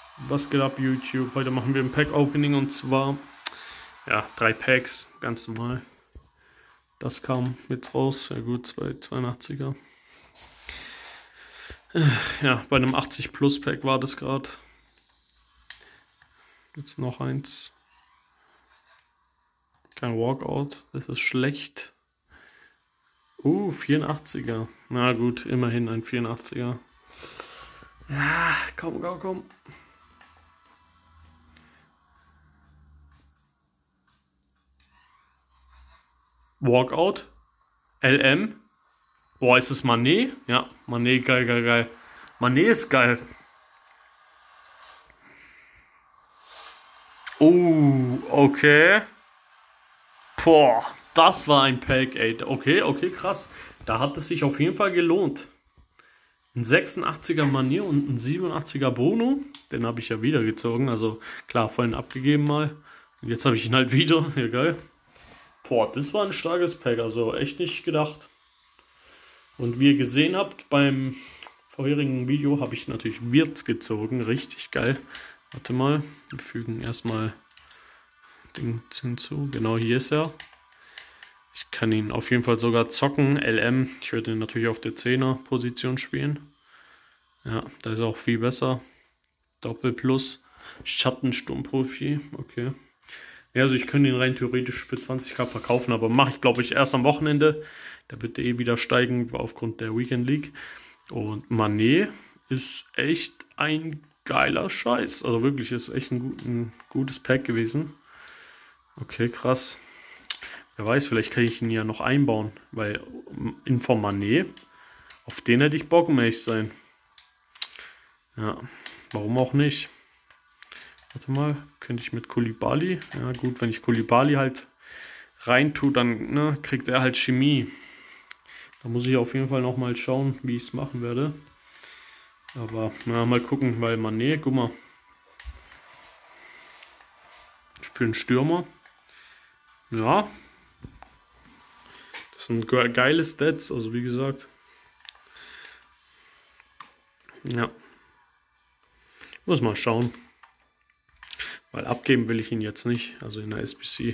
Was geht ab, YouTube? Heute machen wir ein Pack-Opening und zwar, ja, 3 Packs, ganz normal. Das kam jetzt raus, ja gut, 82er. Ja, bei einem 80 Plus Pack war das gerade. Jetzt noch eins. Kein Walkout, das ist schlecht. 84er. Na gut, immerhin ein 84er. Ja, komm. Walkout. LM. Boah, ist es Mané? Ja, Mané, geil. Mané ist geil. Oh, okay. Boah, das war ein Pack, ey. Okay, krass. Da hat es sich auf jeden Fall gelohnt. Ein 86er Mané und ein 87er Bruno. Den habe ich ja wieder gezogen. Also klar, vorhin abgegeben mal. Und jetzt habe ich ihn halt wieder. Ja, geil. Boah, das war ein starkes Pack. Also echt nicht gedacht. Und wie ihr gesehen habt, beim vorherigen Video habe ich natürlich Wirtz gezogen. Richtig geil. Warte mal. Wir fügen erstmal Ding hinzu. Genau, hier ist er. Ich kann ihn auf jeden Fall sogar zocken. LM. Ich würde ihn natürlich auf der 10er Position spielen. Ja, da ist er auch viel besser. Doppel Plus. Schattensturmprofi. Okay. Ja, also ich könnte ihn rein theoretisch für 20k verkaufen, aber mache ich glaube ich erst am Wochenende. Da wird der eh wieder steigen aufgrund der Weekend League. Und Mané ist echt ein geiler Scheiß. Also wirklich, ist echt ein gutes Pack gewesen. Okay, krass. Wer weiß, vielleicht kann ich ihn ja noch einbauen. Weil in vom Mané, auf den hätte ich Bock, um ehrlich zu sein. Ja, warum auch nicht? Warte mal, könnte ich mit Koulibaly. Ja gut, wenn ich Koulibaly halt rein tue, dann kriegt er halt Chemie. Da muss ich auf jeden Fall noch mal schauen, wie ich es machen werde. Aber mal gucken, weil Mané, guck mal. Für einen Stürmer. Ja. Das sind geile Stats, also wie gesagt. Ja. Muss mal schauen. Weil abgeben will ich ihn jetzt nicht, also in der SBC.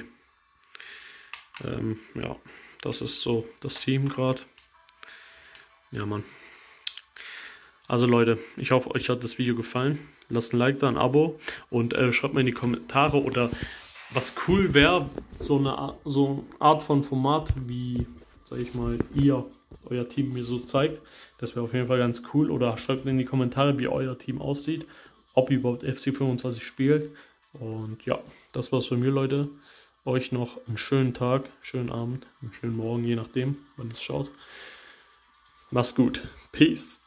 Ja, das ist so das Team gerade. Ja, Mann. Also Leute, ich hoffe, euch hat das Video gefallen. Lasst ein Like da, ein Abo und schreibt mir in die Kommentare oder was cool wäre, so eine Art von Format, wie, sag ich mal, euer Team mir so zeigt. Das wäre auf jeden Fall ganz cool. Oder schreibt mir in die Kommentare, wie euer Team aussieht, ob ihr überhaupt FC25 spielt. Und ja, das war's von mir, Leute. Euch noch einen schönen Tag, schönen Abend, einen schönen Morgen, je nachdem, wann ihr es schaut. Macht's gut. Peace.